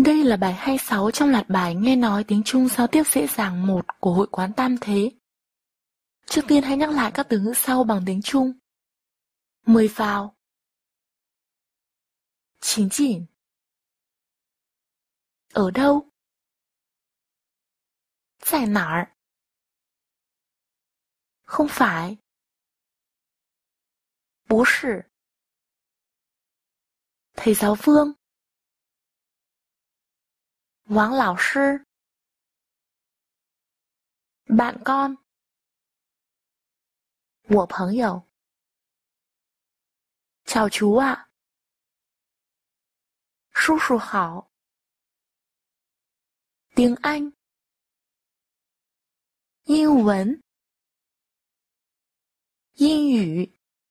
Đây là bài 26 trong loạt bài nghe nói tiếng Trung giao tiếp dễ dàng 1 của Hội quán Tam Thế. Trước tiên hãy nhắc lại các từ ngữ sau bằng tiếng Trung. Mời vào. Chính chỉnh. Ở đâu? Tại哪儿? Không phải. Bố sử. Thầy giáo Vương. Wang lão sư. Bạn con. 我朋友. Chào chú ạ. 叔叔好. Tiếng Anh. 英文. 英语.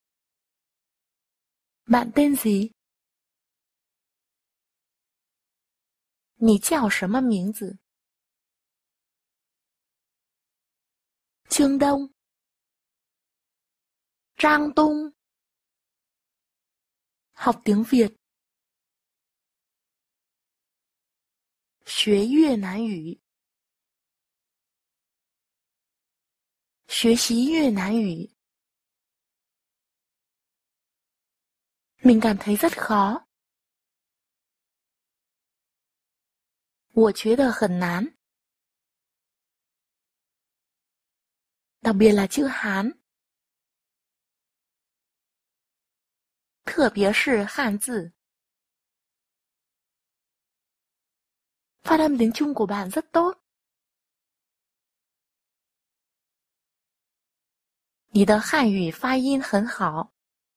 Bạn tên gì? 你叫什么名字? Trương Đông. Trang Tung. Học tiếng Việt. 学越南语. 学习越南语. Mình cảm thấy rất khó. 我觉得很难. Đặc biệt là chữ Hán. 特别是汉字. Phát âm tiếng Trung của bạn rất tốt. 你的汉语发音很好.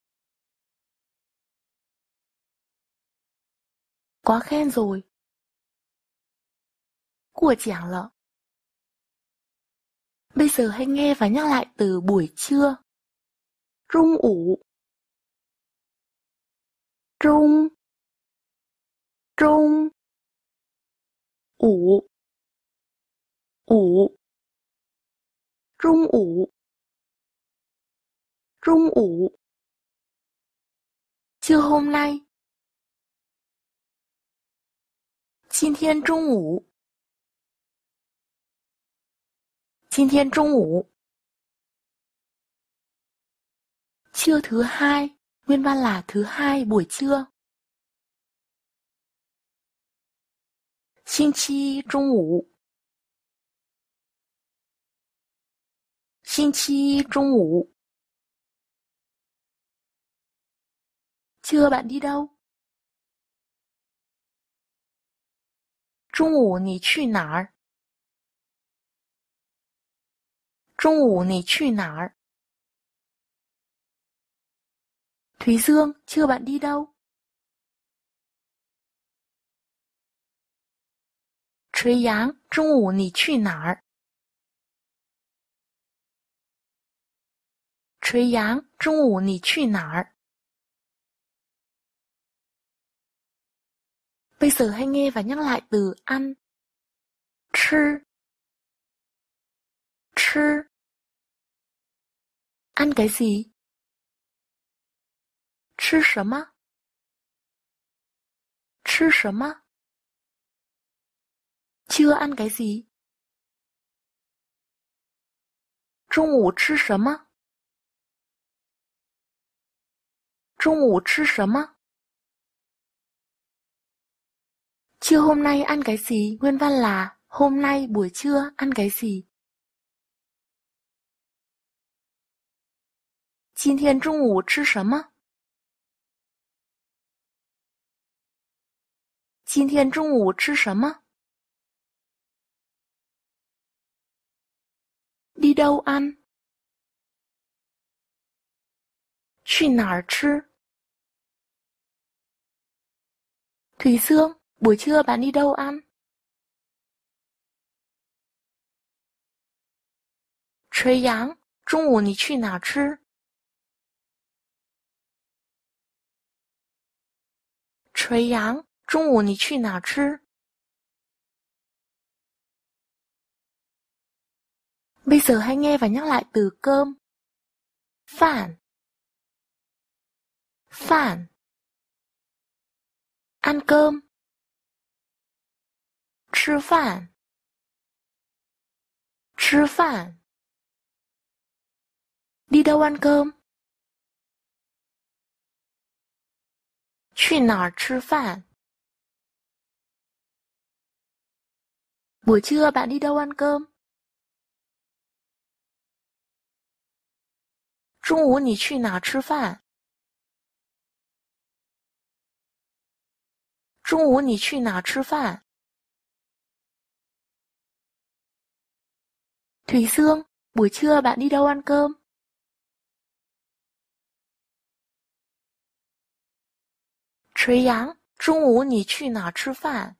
Quá khen rồi. 过奖了. Bây giờ hãy nghe và nhắc lại từ buổi trưa. Trung ủ. Trung. Trung. Ủ. Ủ. Trung ủ. Trung ủ. Trưa hôm nay. 今天中午. 今天中午. Trưa thứ hai, nguyên văn là thứ hai buổi trưa. 星期中午. 星期中午. Trưa bạn đi đâu? 中午你去哪儿? 中午你去哪儿? Thúy Dương, trưa bạn đi đâu? 垂杨，中午你去哪儿? 垂杨，中午你去哪儿? Bây giờ hãy nghe và nhắc lại từ ăn. 吃. 吃. Ăn cái gì? 吃什么? 吃什么? Chưa ăn cái gì? 中午吃什么? 中午吃什么? Trưa hôm nay ăn cái gì? Nguyên văn là hôm nay buổi trưa ăn cái gì? 今天中午吃什么? 今天中午吃什么? Đi đâu ăn? 去哪儿吃? Thủy Dương, buổi trưa bạn đi đâu ăn? 垂杨，中午你去哪儿吃? 垂杨，中午你去哪儿吃? Bây giờ hãy nghe và nhắc lại từ cơm. Phản. Phản. Ăn cơm. 吃饭？吃饭。Đi đâu ăn cơm? 去哪儿吃饭？ Buổi trưa bạn đi đâu ăn cơm? 中午你去哪儿吃饭？中午你去哪儿吃饭？ Thùy Sương, buổi trưa bạn đi đâu ăn cơm?垂杨，中午你去哪儿吃饭？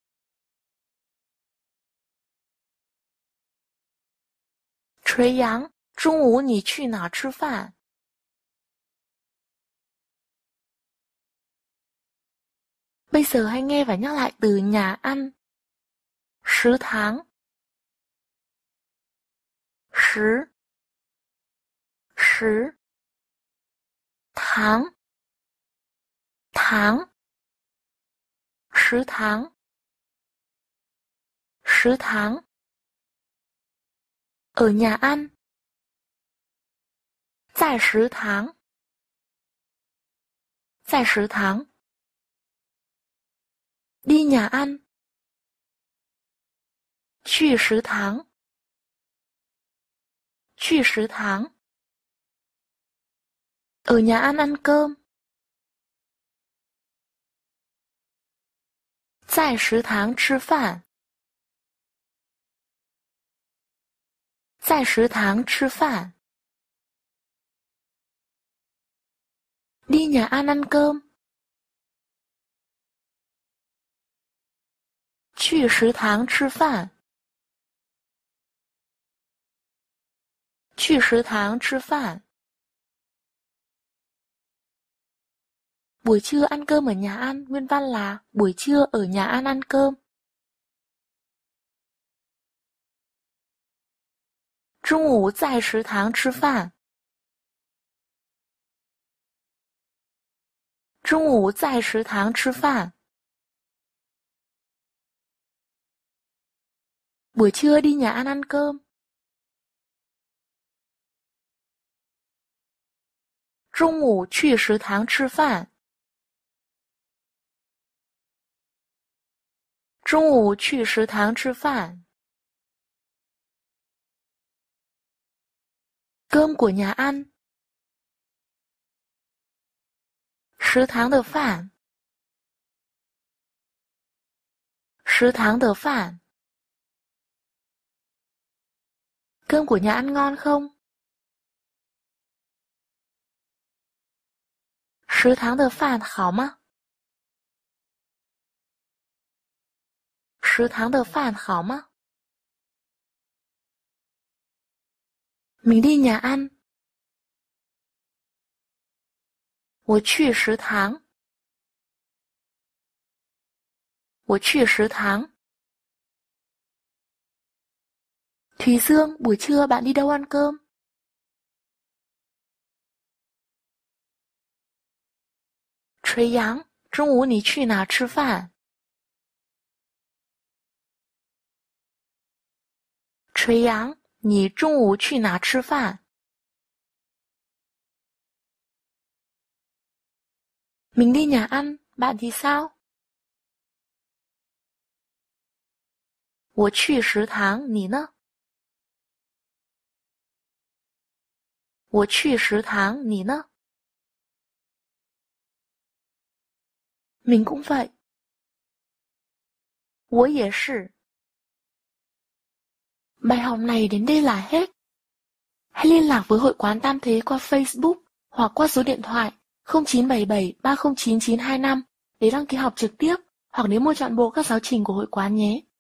垂杨，中午你去哪儿吃饭？ Bây giờ hãy nghe và nhắc lại từ nhà ăn. Sứ tháng. Sứ. Sứ. Tháng. Tháng. Sứ tháng. Sứ tháng. Ở nhà ăn. Tại食堂. Tại食堂. Đi nhà ăn. 去食堂. 去食堂. Ở nhà ăn cơm. 在食堂吃饭。在食堂吃饭。Đi nhà ăn cơm. 去食堂吃饭。去食堂吃饭。Buổi trưa ăn cơm ở nhà ăn, nguyên văn là buổi trưa ở nhà ăn ăn cơm. 中午在食堂吃饭。中午在食堂吃饭。Buổi trưa đi nhà ăn cơm. 中午去食堂吃饭。中午去食堂吃饭。Cơm của nhà ăn. 食堂的饭。食堂的饭。Cơm của nhà ăn ngon không? 食堂的饭好吗？食堂的饭好吗？ Mình đi nhà ăn. 我去食堂。我去食堂。Thùy Sương, buổi trưa bạn đi đâu ăn cơm?垂杨，中午你去哪吃饭？垂杨，你中午去哪吃饭？ Mình đi nhà ăn, bạn thì sao? 我去食堂，你呢？我去食堂，你呢？ Mình cũng vậy. 我也是. Bài học này đến đây là hết. Hãy liên lạc với Hội quán Tam Thế qua Facebook hoặc qua số điện thoại 0977 309925 để đăng ký học trực tiếp hoặc để mua trọn bộ các giáo trình của hội quán nhé.